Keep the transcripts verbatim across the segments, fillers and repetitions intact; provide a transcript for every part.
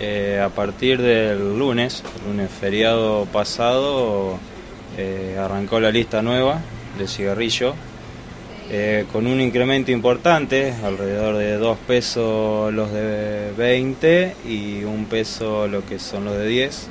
Eh, a partir del lunes, el lunes feriado pasado, eh, arrancó la lista nueva de cigarrillo, eh, con un incremento importante, alrededor de dos pesos los de veinte y un peso lo que son los de diez,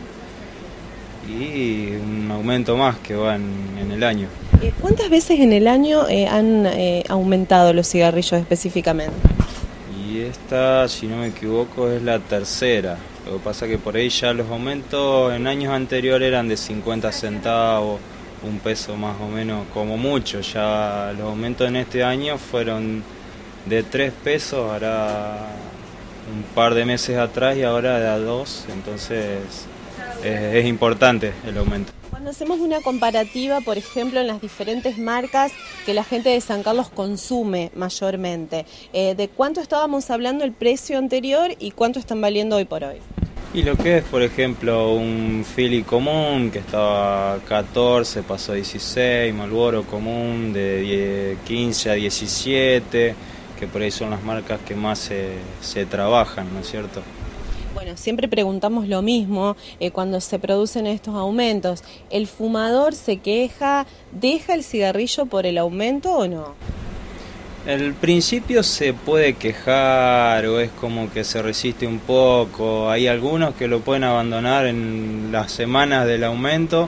y un aumento más que va en, en el año. ¿Cuántas veces en el año eh, han eh, aumentado los cigarrillos específicamente? Y esta, si no me equivoco, es la tercera. Lo que pasa que por ahí ya los aumentos en años anteriores eran de cincuenta centavos, un peso más o menos, como mucho. Ya los aumentos en este año fueron de tres pesos, ahora un par de meses atrás, y ahora de a dos, entonces es, es importante el aumento. Cuando hacemos una comparativa, por ejemplo, en las diferentes marcas que la gente de San Carlos consume mayormente, eh, ¿de cuánto estábamos hablando el precio anterior y cuánto están valiendo hoy por hoy? Y lo que es, por ejemplo, un Philly común que estaba a catorce, pasó a dieciséis, Marlboro común de quince a diecisiete, que por ahí son las marcas que más se, se trabajan, ¿no es cierto? Bueno, siempre preguntamos lo mismo eh, cuando se producen estos aumentos. ¿El fumador se queja, deja el cigarrillo por el aumento o no? Al principio se puede quejar o es como que se resiste un poco. Hay algunos que lo pueden abandonar en las semanas del aumento,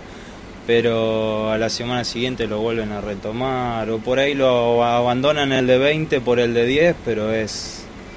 pero a la semana siguiente lo vuelven a retomar. O por ahí lo abandonan el de veinte por el de diez, pero es...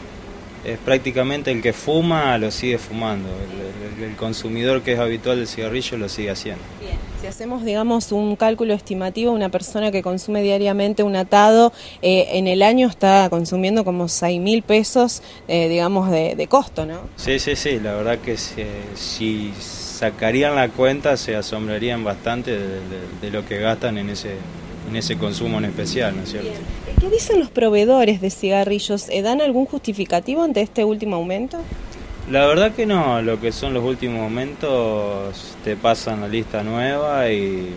es prácticamente el que fuma lo sigue fumando, el, el, el consumidor que es habitual del cigarrillo lo sigue haciendo. Bien. Si hacemos, digamos, un cálculo estimativo, una persona que consume diariamente un atado, eh, en el año está consumiendo como seis mil pesos, eh, digamos, de, de costo, ¿no? Sí, sí, sí, la verdad que si, si sacarían la cuenta se asombrarían bastante de, de, de lo que gastan en ese, en ese consumo en especial, ¿no es cierto? Bien. ¿Qué dicen los proveedores de cigarrillos? ¿Dan algún justificativo ante este último aumento? La verdad que no, lo que son los últimos aumentos te pasan la lista nueva y,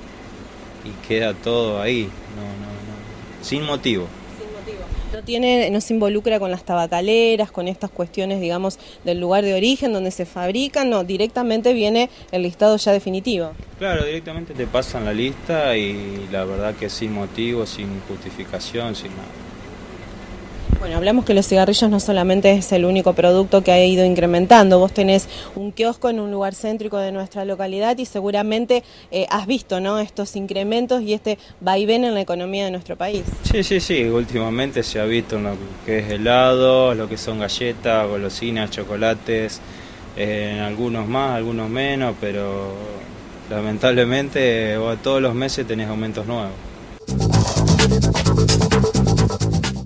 y queda todo ahí, no, no, no, sin motivo. Sin motivo. No tiene, no se involucra con las tabacaleras, con estas cuestiones, digamos, del lugar de origen donde se fabrican, no, directamente viene el listado ya definitivo. Claro, directamente te pasan la lista y la verdad que sin motivo, sin justificación, sin nada. Bueno, hablamos que los cigarrillos no solamente es el único producto que ha ido incrementando. Vos tenés un kiosco en un lugar céntrico de nuestra localidad y seguramente eh, has visto, ¿no?, estos incrementos y este vaivén en la economía de nuestro país. Sí, sí, sí. Últimamente se ha visto en lo que es helado, lo que son galletas, golosinas, chocolates, eh, en algunos más, algunos menos, pero lamentablemente todos los meses tenés aumentos nuevos.